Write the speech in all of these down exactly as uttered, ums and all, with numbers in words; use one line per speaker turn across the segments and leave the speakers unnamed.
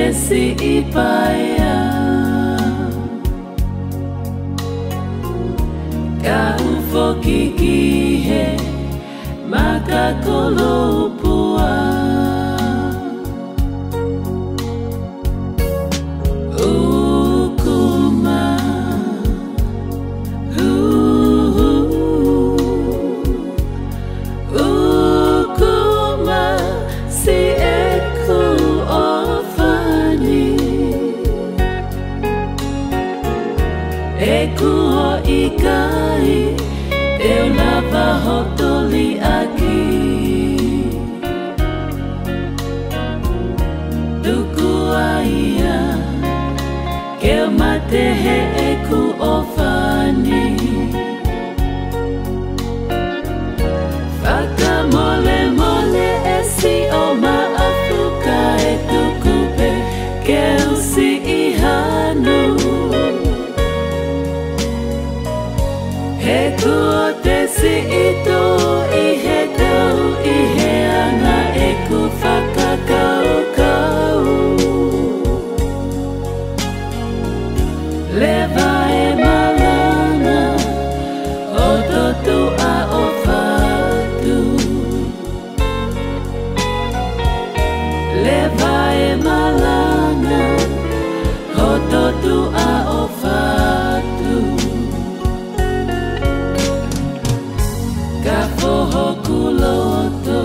tesi ipaya ka ufokikihe makakolopua ukuma ukuma si eku ofani eku o ikai eu lava hotoli aqui tuku aia que eu matehe eku ofani faka mole mole esi o Maafu ka e tukupe que eu si ihanu eku o tesi ito ihe tau ihe ana eku whakakau kau lewa e malanga o totu a o whatu lewa e malanga o totu a o whatu ka poho kuloto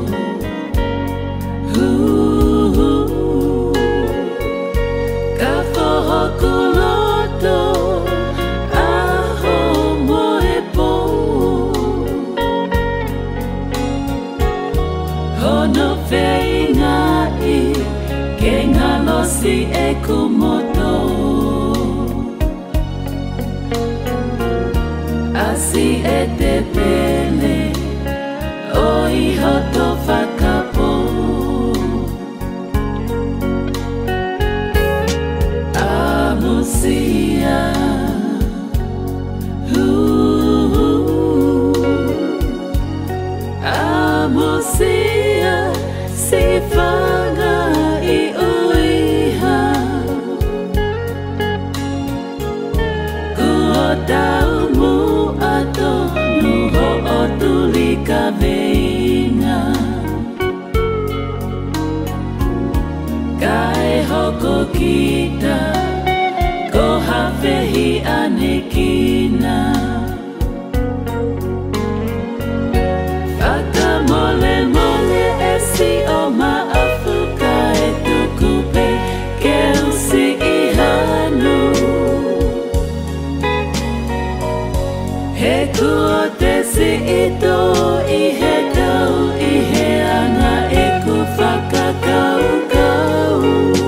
ka poho kuloto aho moe po hono feinga i ke ngalosi e kumoto asi e te pele o iho to whakapo amusia amusia si whanga i uiha kua tau mu ato nuho o tuli ka veinga kai hoko kita ko hawhehi anekina whaka mole mole esi o Maafu ka e tukupe ke usi ihanu eku o tesi ito ihe tau ihe ana eku whakakau kau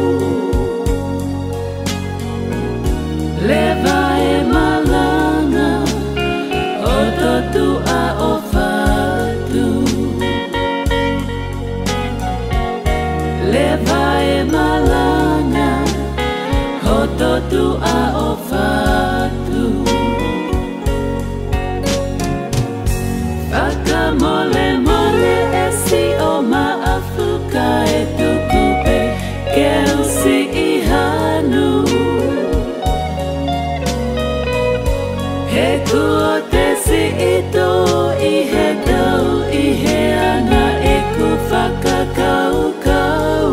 lewa e malanga o totu a o whatu lewa e malanga o totu a o whatu whaka mole mole esi o Maafu ka e tukupe ke usi ihanu eku o tesi ito ihe tau ihe ana eku whakakau kau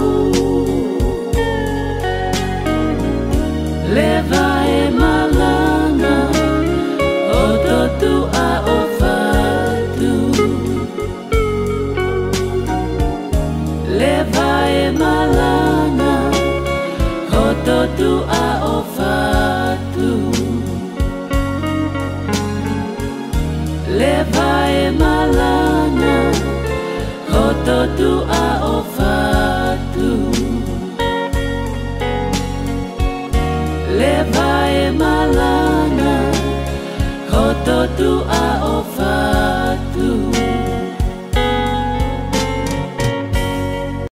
lewa e malanga o totu a o whatu lewa e malanga o totu a o whatu lewa e malanga o totu a o whatu lewa e malanga o totu a o whatu